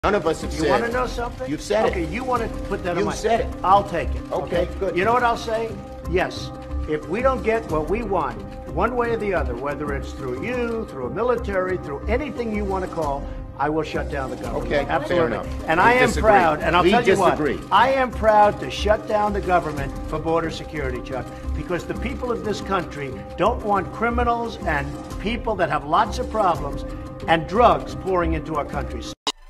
None of us have said. You want to know something? You've said it. Okay, you want to put that on my... You said it. I'll take it. Okay, good. You know what I'll say? Yes. If we don't get what we want, one way or the other, whether it's through you, through a military, through anything you want to call, I will shut down the government. Okay, absolutely. fair enough. And We I am disagree. proud, and I'll tell you what, disagree. I am proud to shut down the government for border security, Chuck, because the people of this country don't want criminals and people that have lots of problems and drugs pouring into our country.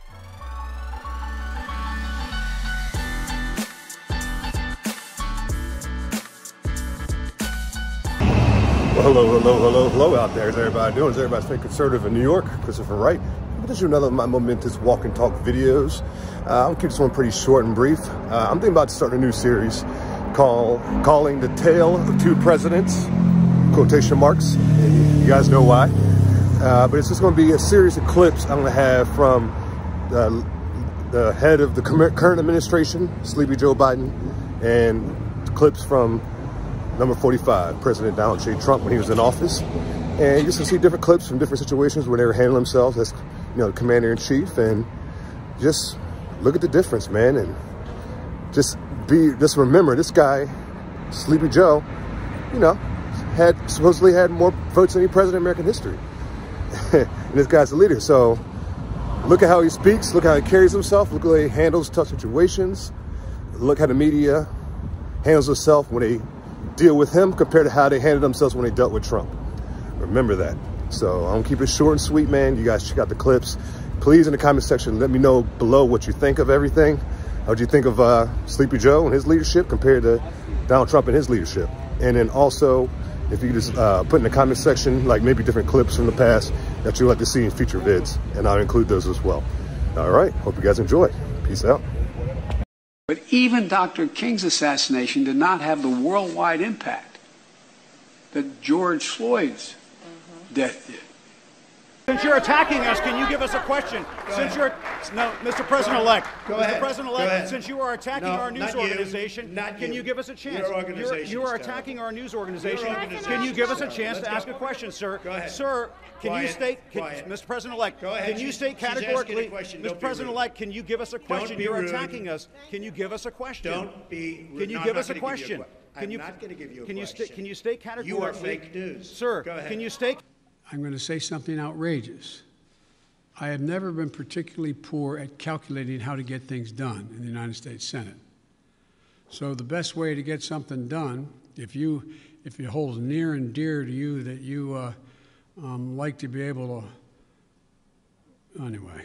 Well, hello out there. How's everybody doing? Is everybody staying conservative in New York? Christopher Wright. This is another of my momentous walk and talk videos. I'll keep this one pretty short and brief. I'm thinking about starting a new series calling The Tale of Two Presidents, quotation marks. You guys know why. But it's just going to be a series of clips I'm going to have from the head of the current administration, Sleepy Joe Biden, and clips from number 45, President Donald J. Trump, when he was in office. And you just can see different clips from different situations where they were handling themselves as, the commander-in-chief, and just look at the difference, man. And just remember, this guy, Sleepy Joe, supposedly had more votes than any president in American history. And this guy's a leader. So look at how he speaks, look how he carries himself, look how he handles tough situations, look how the media handles itself when they deal with him compared to how they handled themselves when they dealt with Trump. Remember that. So I'm gonna keep it short and sweet, man. You guys check out the clips. Please, in the comment section, let me know below what you think of everything. How do you think of Sleepy Joe and his leadership compared to Donald Trump and his leadership? And then also, if you just put in the comment section, like maybe different clips from the past that you'd like to see in future vids, and I'll include those as well. All right, hope you guys enjoy. Peace out. But even Dr. King's assassination did not have the worldwide impact that George Floyd's death did. Since you're attacking us, can you give us a question? Mr. President-elect. Mr. President-elect, since you are attacking our news organization, can you give us a chance? You are attacking our news organization. Can you give us a chance to ask a question, sir? Go ahead. Sir, can you state, Mr. President-elect, can you state categorically, Mr. President-elect, can you give us a question? You're attacking us. Can you give us a question? Don't be rude. Can you give us a question? I'm not going to give you a question. Can you state categorically? You are fake news. Sir, go ahead. Can you state? I'm going to say something outrageous. I have never been particularly poor at calculating how to get things done in the United States Senate. So the best way to get something done, if it holds near and dear to you that you like to be able to, anyway.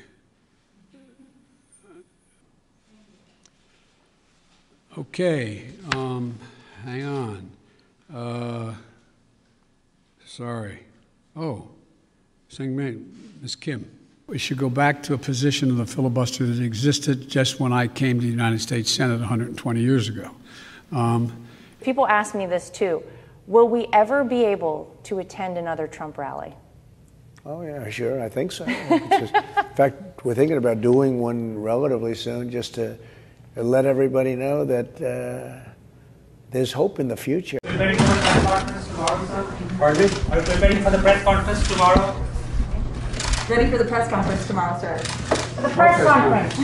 Okay, hang on. Sorry. Oh, Ms. Kim. We should go back to a position of the filibuster that existed just when I came to the United States Senate 120 years ago. People ask me this too. Will we ever be able to attend another Trump rally? Oh, yeah, sure. I think so. In fact, we're thinking about doing one relatively soon just to let everybody know that there's hope in the future. Are you ready for the press conference tomorrow, sir? Pardon me? Are you preparing for the press conference tomorrow? Ready for the press conference tomorrow, sir. The press conference.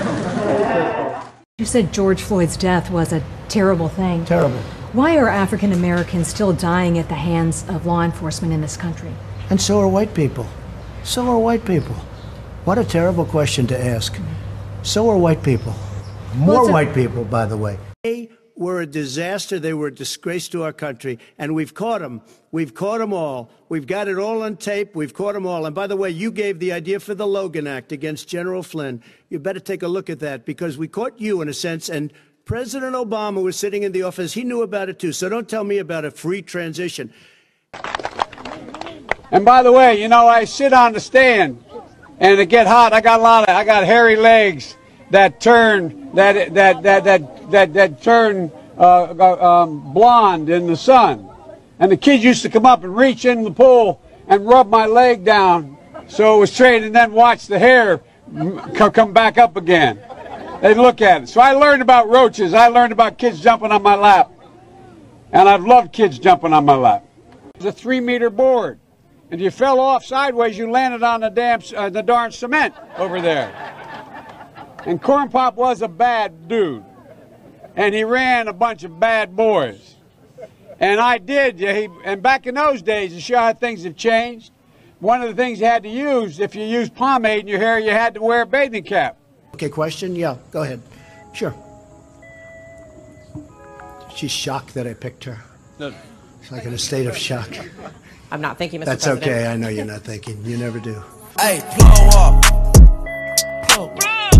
You said George Floyd's death was a terrible thing. Terrible. Why are African Americans still dying at the hands of law enforcement in this country? And so are white people. So are white people. What a terrible question to ask. So are white people. More white people, by the way. They were a disaster. They were a disgrace to our country. And we've caught them. We've caught them all. We've got it all on tape. We've caught them all. And by the way, you gave the idea for the Logan Act against General Flynn. You better take a look at that, because we caught you in a sense. And President Obama was sitting in the office. He knew about it too. So don't tell me about a free transition. And by the way, I sit on the stand and it get hot. I got hairy legs that turn blonde in the sun. And the kids used to come up and reach in the pool and rub my leg down so it was straight, and then watch the hair come back up again. They'd look at it. So I learned about roaches. I learned about kids jumping on my lap. And I've loved kids jumping on my lap. It was a 3-meter board. And if you fell off sideways, you landed on the darn cement over there. And Corn Pop was a bad dude. And he ran a bunch of bad boys. And I did. And back in those days, to show how things have changed, one of the things you had to use, if you used pomade in your hair, you had to wear a bathing cap. Okay, question? Yeah, go ahead. Sure. She's shocked that I picked her. No. She's like in a state of shock. I'm not thinking, Mr. That's President. okay. I know you're not thinking. You never do. Hey, blow up. Blow.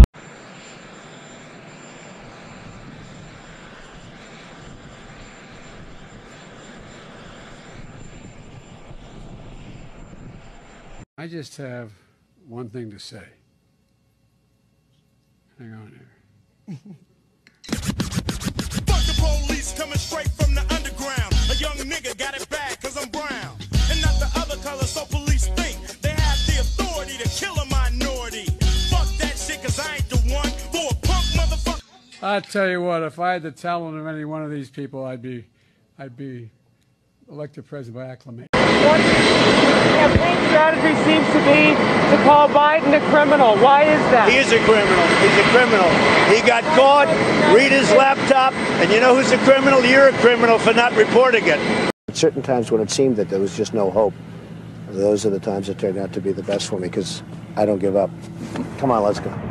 I just have one thing to say. Hang on here. Fuck the police coming straight from the underground. A young nigga got it bad cause I'm brown. And not the other color, so police think they have the authority to kill a minority. Fuck that shit cause I ain't the one for a punk motherfucker. I tell you what, if I had the talent of any one of these people, I'd be elected president by acclamation. Campaign strategy seems to be to call Biden a criminal. Why is that? He is a criminal. He's a criminal. He got caught, read his laptop, and you know who's a criminal? You're a criminal for not reporting it. At certain times when it seemed that there was just no hope, those are the times that turned out to be the best for me because I don't give up. Come on, let's go.